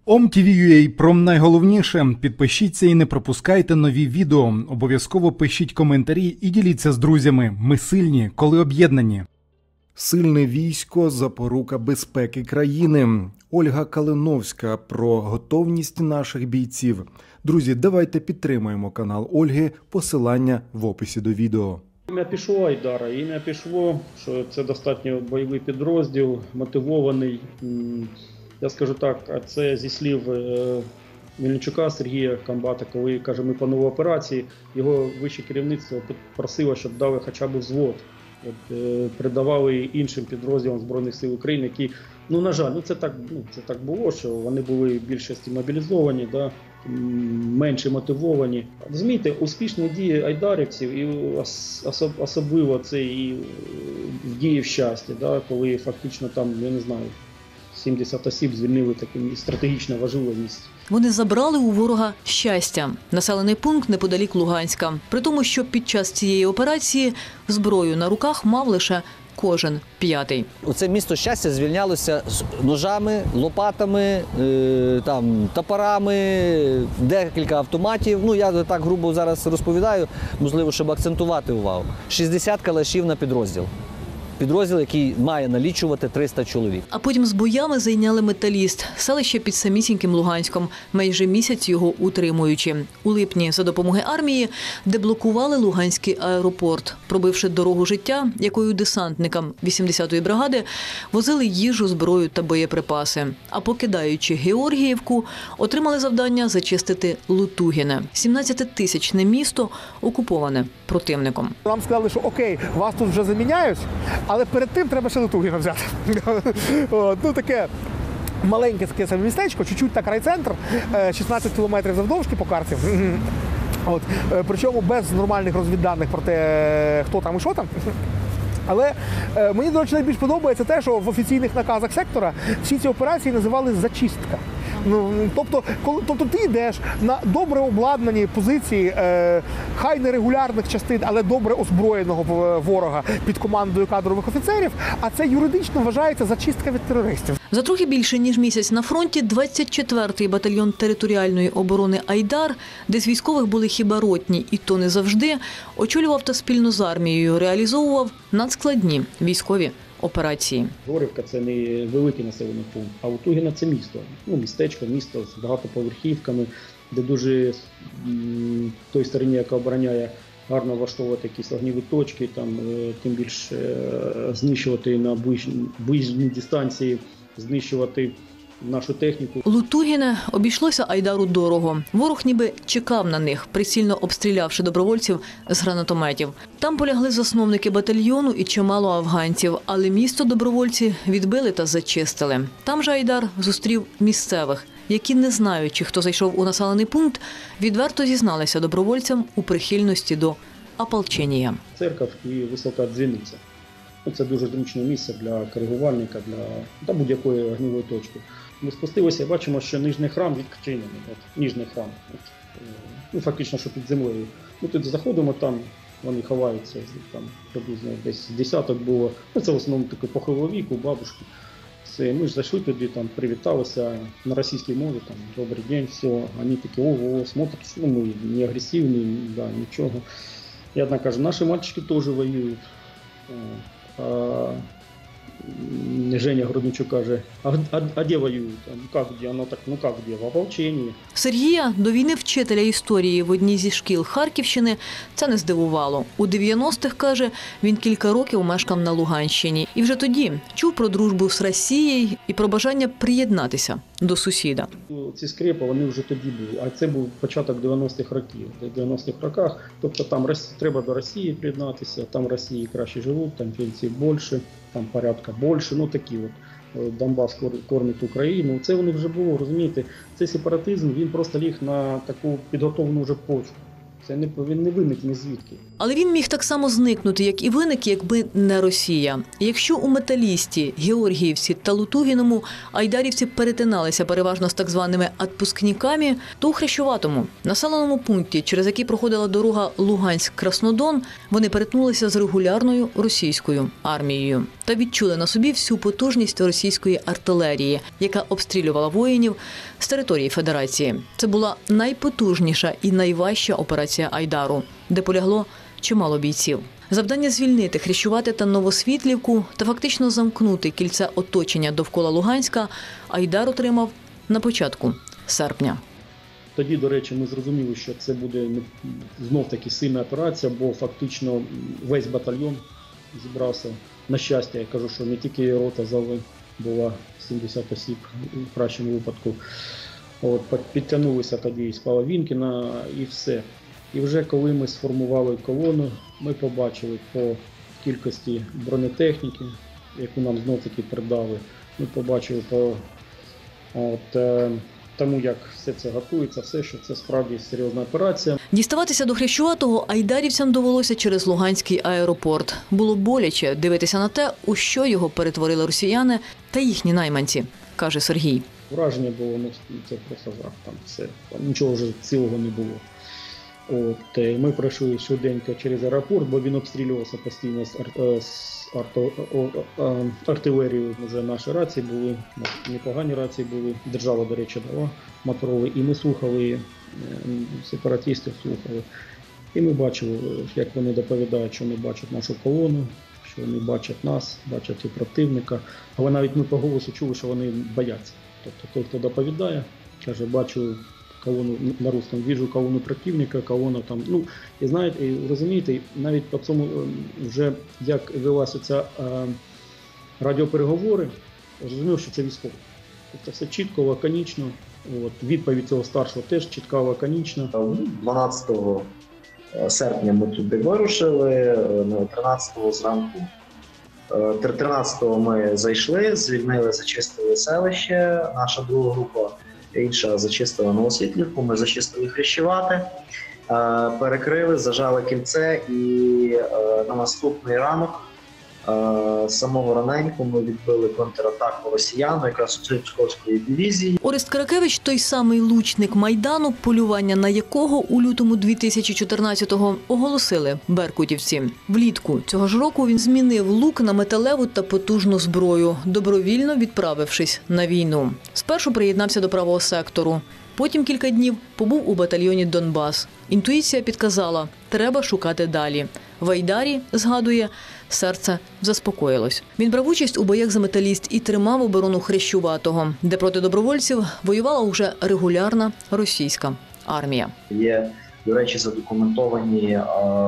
OMTV.ua про найголовніше. Підпишіться і не пропускайте нові відео. Обов'язково пишіть коментарі і діліться з друзями. Ми сильні, коли об'єднані. Сильне військо – запорука безпеки країни. Ольга Калиновська про готовність наших бійців. Друзі, давайте підтримаємо канал Ольги. Посилання в описі до відео. Ім'я пішло Айдара, ім'я пішло, що це достатньо бойовий підрозділ, мотивований. Я скажу так, це зі слів Мельничука Сергія Камбата, коли, каже, ми по новій операції, його вище керівництво просило, щоб дали хоча б взвод. Передавали іншим підрозділам Збройних сил України, які, на жаль, це так було, що вони були в більшості мобілізовані, менше мотивовані. Розумієте, успішні дії айдарівців, і особливо це і дії в щасті, коли фактично там, я не знаю, 70 осіб звільнили таке стратегічно важливе місце. Вони забрали у ворога Щастя – населений пункт неподалік Луганська. При тому, що під час цієї операції зброю на руках мав лише кожен п'ятий. Оце місто Щастя звільнялося з ножами, лопатами, топорами, декілька автоматів. Я так грубо зараз розповідаю, можливо, щоб акцентувати увагу. 60 калашів на підрозділ. Підрозділ, який має налічувати 300 чоловік. А потім з боями зайняли Металіст, селище під самісіньким Луганськом, майже місяць його утримуючи. У липні за допомоги армії деблокували Луганський аеропорт, пробивши дорогу життя, якою десантникам 80-ї бригади возили їжу, зброю та боєприпаси. А покидаючи Георгіївку, отримали завдання зачистити Лутугіне. 17-тисячне місто окуповане противником. Нам сказали, що окей, вас тут вже заміняють, але перед тим треба ще Лутугіна взяти. Таке маленьке таке містечко, чуть-чуть так райцентр, 16 кілометрів завдовжки по карті. Причому без нормальних розвідданих про те, хто там і що там. Але мені, до речі, найбільш подобається те, що в офіційних наказах сектора всі ці операції називали «зачистка». Тобто ти йдеш на добре обладнані позиції, хай нерегулярних частин, але добре озброєного ворога під командою кадрових офіцерів, а це юридично вважається зачистка від терористів. За трохи більше ніж місяць на фронті 24-й батальйон територіальної оборони «Айдар», де з військових були хіба ротні, і то не завжди, очолював та спільно з армією реалізовував надскладні військові операції. Георгіївка – це не великий населений пункт, а Лутугіна – це місто. Містечко, місто з багатоповерхівками, де дуже в той стороні, яка обороняє, гарно влаштовувати якісь вогневі точки, тим більше знищувати на ближній дистанції, знищувати нашу техніку. Лутугіне обійшлося Айдару дорого. Ворог ніби чекав на них, прицільно обстрілявши добровольців з гранатометів. Там полягли засновники батальйону і чимало афганців, але місто добровольці відбили та зачистили. Там же Айдар зустрів місцевих, які, не знаючи, хто зайшов у населений пункт, відверто зізналися добровольцям у прихильності до ополчення. Церква і висока дзвіниця. Це дуже зручне місце для коригувальника, для будь-якої вогневої точки. Ми спустилися, бачимо, що нижній храм відчинений. Ніжний храм. Фактично, що під землею. Ми тут заходимо, там вони ховаються, там приблизно десь десяток було. Це в основному таке похилого віку, бабушки. Ми ж зайшли туди, привіталися на російській мові, «Добрий день», все. Вони такі, ого, смотрять, що ми не агресивні, нічого. І одна каже, наші мальчики теж воюють. Женя Грудничук каже, а де воюють? Як де? Вона так, як де? В ополченні. Сергія, до війни вчителя історії в одній зі шкіл Харківщини, це не здивувало. У 90-х, каже, він кілька років мешкав на Луганщині. І вже тоді чув про дружбу з Росією і про бажання приєднатися до сусіда. Ці скрепи, вони вже тоді були, а це був початок 90-х років. В 90-х роках, тобто там треба до Росії приєднатися, там в Росії краще живуть, там пенсії більше, там порядка більше, такі от. Донбас кормить Україну. Це вони вже було, розумієте, цей сепаратизм, він просто ліг на таку підготовлену вже почву. Це не повинен виникти ні звідки. Але він міг так само зникнути, як і виник, якби не Росія. Якщо у Металісті, Георгіївці та Лутугіному айдарівці перетиналися переважно з так званими «отпускниками», то у Хрещуватому, населеному пункті, через який проходила дорога Луганськ-Краснодон, вони перетнулися з регулярною російською армією та відчули на собі всю потужність російської артилерії, яка обстрілювала воїнів з території Федерації. Це була найпотужніша і найважча операція Айдару, де полягло чимало бійців. Завдання звільнити Хрещувате та Новосвітлівку та фактично замкнути кільце оточення довкола Луганська Айдар отримав на початку серпня. Тоді, до речі, ми зрозуміли, що це буде знов-таки сильна операція, бо фактично весь батальйон зібрався. На щастя, я кажу, що не тільки рота зали, була 70 осіб в кращому випадку. Підтягнулися тоді з Половинкіна і все. І вже коли ми сформували колону, ми побачили по кількості бронетехніки, яку нам знов-таки передали, ми побачили по тому, як все це готується, все, що це справді серйозна операція. Діставатися до Хрещуватого айдарівцям довелося через Луганський аеропорт. Було боляче дивитися на те, у що його перетворили росіяни та їхні найманці, каже Сергій. Враження було, це просто жах, там все, нічого вже цілого не було. Ми пройшли швиденько через аеропорт, бо він обстрілювався постійно з артилерією. Вже наші рації були, непогані рації були, держава, до речі, дала моторові, і ми слухали, сепаратистів слухали. І ми бачили, як вони доповідають, що вони бачать нашу колону, що вони бачать нас, бачать і противника. Але навіть ми по голосу чули, що вони бояться. Тобто той, хто доповідає, каже, бачу колону на русском, вижу колону противника, колона там, і знаєте, і розумієте, навіть по цьому вже як велася ця радіопереговори, розумів, що це військово. Тобто все чітко, лаконічно, відповідь цього старшого теж чітка, лаконічна. 12 серпня ми туди вирушили, 13-го зранку. 13-го ми зайшли, звільнили, зачистили селище, наша друга група. Інша зачистила Новосвітлівку, ми зачистили Хрещувате, перекрили, зажали кільце і на наступний ранок з самого раненьку ми відбили контратаку росіян, якраз у Псковської дивізії. Орест Каракевич – той самий лучник Майдану, полювання на якого у лютому 2014-го оголосили беркутівці. Влітку цього ж року він змінив лук на металеву та потужну зброю, добровільно відправившись на війну. Спершу приєднався до правого сектору. Потім кілька днів побув у батальйоні «Донбас». Інтуїція підказала – треба шукати далі. В Айдарі, згадує, серце заспокоїлось. Він брав участь у боях за Металіст і тримав оборону Хрещуватого, де проти добровольців воювала вже регулярна російська армія. Є, до речі, задокументовані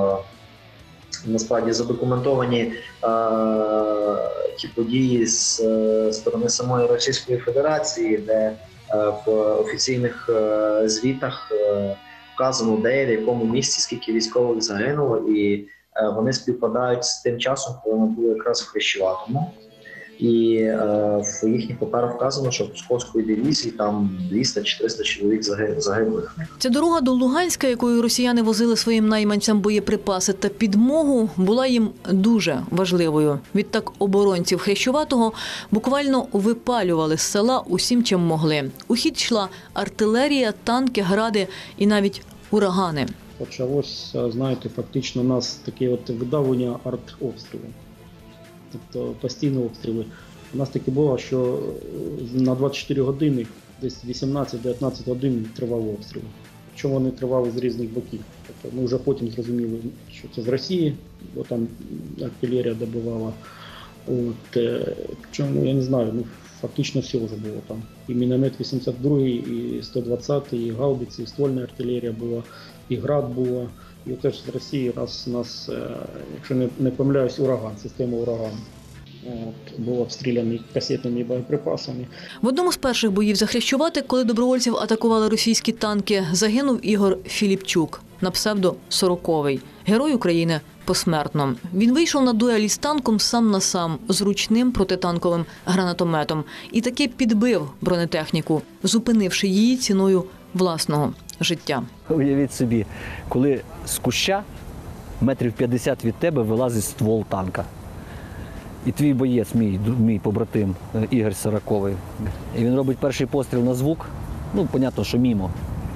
ті події з сторони самої Російської Федерації, де в офіційних звітах вказано, де, в якому місці, скільки військових загинуло, і вони співпадають з тим часом, коли ми були якраз в Хрещуватому. І в їхніх паперах вказано, що в Псковської дивізії там 200-400 чоловік загиблих. Ця дорога до Луганська, якою росіяни возили своїм найманцям боєприпаси та підмогу, була їм дуже важливою. Відтак оборонців Хрещуватого буквально випалювали з села усім, чим могли. У хід йшла артилерія, танки, гради і навіть урагани. Почалося, знаєте, фактично у нас таке видавлення артобстрілу. Тобто постійні обстріли. У нас таке було, що на 24 години, десь 18-19 годин тривали обстріли. Причому вони тривали з різних боків. Тобто ми вже потім зрозуміли, що це з Росії, бо там артилерія добивала. Причому, я не знаю, фактично все вже було там. І міномет 82, і 120, і гаубиці, і ствольна артилерія була, і град була. І теж з Росії раз у нас, якщо не помиляюсь, ураган, система ураган. Був обстріляний касетними боєприпасами. В одному з перших боїв за Хрещувате, коли добровольців атакували російські танки, загинув Ігор Філіпчук на псевдо «Сороковий». Герой України посмертно. Він вийшов на дуель із танком сам на сам, з ручним протитанковим гранатометом. І таки підбив бронетехніку, зупинивши її ціною власного життя. Уявіть собі, коли з куща метрів 50 від тебе вилазить ствол танка. І твій боєць, мій побратим Ігор Сороковий, і він робить перший постріл на звук, ну, понятно, що мімо.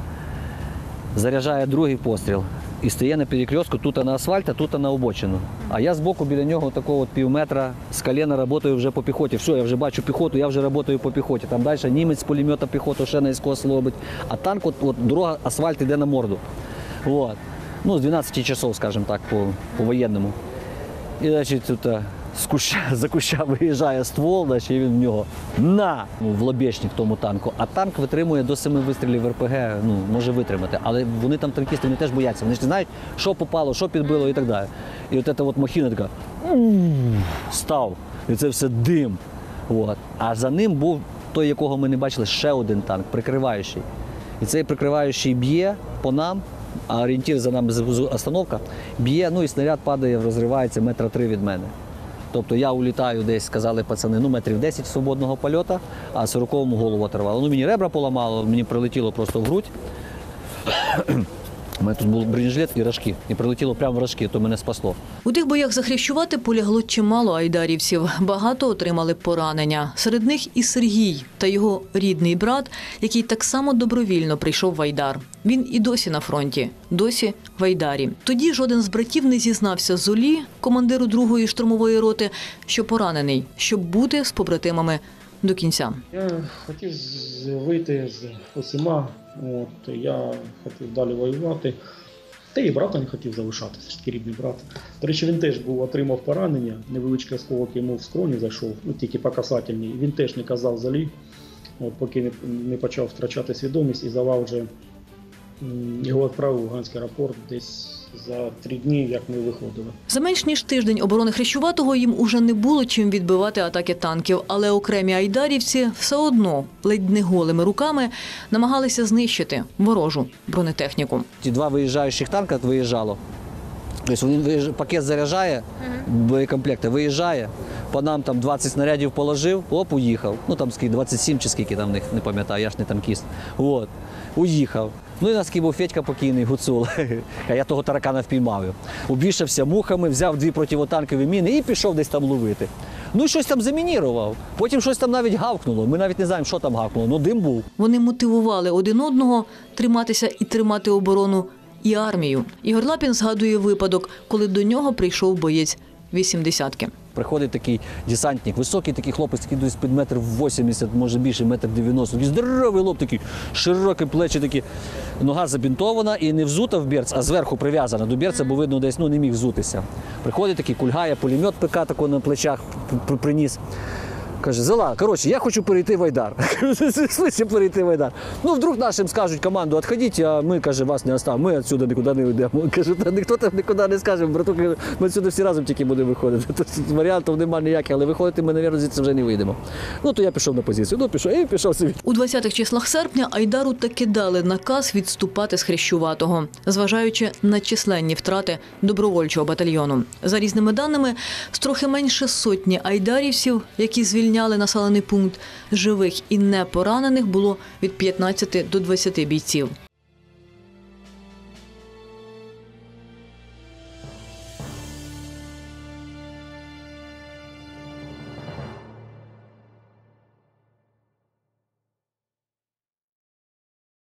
Заряджає другий постріл і стає на перекрестку, тут на асфальт, а тут на обочину. А я збоку біля нього такого от півметра з коліна працюю вже по піхоті. Все, я вже бачу піхоту, я вже працюю по піхоті. Там далі німець з пулемета піхоту ще наискос лобить, а танк, от дорога, асфальт йде на морду. От. Ну, з 12 часов, скажімо так, по воєнному. І, значить, тут за куща виїжджає ствол, значить, і він в нього в лобешник тому танку. А танк витримує до 7 вистрілів РПГ, ну, може витримати. Але вони там, танкісти, вони теж бояться. Вони ж не знають, що попало, що підбило і так далі. І от ця от махіна така став. І це все дим. От. А за ним був той, якого ми не бачили, ще один танк, прикриваючий. І цей прикриваючий б'є по нам, а орієнтир за нами остановка, б'є, ну і снаряд падає, розривається метра 3 від мене. Тобто я улітаю десь, сказали пацани, ну метрів 10 свободного польоту, а 40-му голову оторвало. Ну мені ребра поламало, мені прилетіло просто в грудь. У мене тут був бронежилет і рожки, і прилетіло прямо в рожки, то мене спасло. У тих боях за Хрещувати полягло чимало айдарівців. Багато отримали поранення. Серед них і Сергій та його рідний брат, який так само добровільно прийшов в Айдар. Він і досі на фронті, досі в Айдарі. Тоді жоден з братів не зізнався Золі, командиру 2-ї штурмової роти, що поранений, щоб бути з побратимами до кінця. Я хотів вийти з усіма, я хотів далі воювати. Та і брата не хотів залишатися, ж таки рідний брат. До речі, він теж отримав поранення, невеличкий осколок йому в скроні зайшов, тільки по касательній. Він теж не казав Золі, поки не почав втрачати свідомість, і Зола вже його відправив в Луганський аеропорт десь за 3 дні, як ми виходили. За менш ніж тиждень оборони Хрещуватого їм уже не було чим відбивати атаки танків, але окремі айдарівці все одно ледь не голими руками намагалися знищити ворожу бронетехніку. Ті 2 виїжджаючих танка виїжджало. Тобто він пакет заряджає, боєкомплекти виїжджає, по нам там 20 снарядів положив, оп, уїхав. Ну там скільки, 27 чи скільки там в них, не пам'ятаю, я ж не танкіст. От, уїхав. Ну і у нас такий був Федька покійний, Гуцул, а я того таракана впіймав. Обішався мухами, взяв 2 противотанкові міни і пішов десь там ловити. Ну і щось там замінірував, потім щось там навіть гавкнуло, ми навіть не знаємо, що там гавкнуло, ну дим був. Вони мотивували один одного триматися і тримати оборону і армію. Ігор Лапін згадує випадок, коли до нього прийшов боєць 80-ки. Приходить такий десантник, високий такий хлопець, такий десь під 1,80 м, може більше, 1,90 м. Здоровий лоб такий, широкі плечі такі. Нога забінтована і не взута в берц, а зверху прив'язана до берця, бо видно десь не міг взутися. Приходить такий, кульгає, пулемет ПК такий на плечах приніс. Каже, Зола, коротше, я хочу перейти в Айдар. Слухай, перейти в Айдар. Ну, вдруг нашим скажуть команду, відходіть, а ми, каже, вас не оставимо, ми відсюди нікуди не йдемо. Каже, та ніхто там нікуди не скаже, братух, ми відсюди всі разом тільки будемо виходити. Тобто варіантів немає ніяких, але виходити ми, мабуть, звідси вже не вийдемо. Ну, то я пішов на позицію, пішов собі. У 20-х числах серпня Айдару таки дали наказ відступати з Хрещуватого, зважаючи на численні втрати добровольчого батальйону. За різними даними, з трохи менше сотні айдарівців, які звільняли населений пункт, живих і непоранених було від 15 до 20 бійців.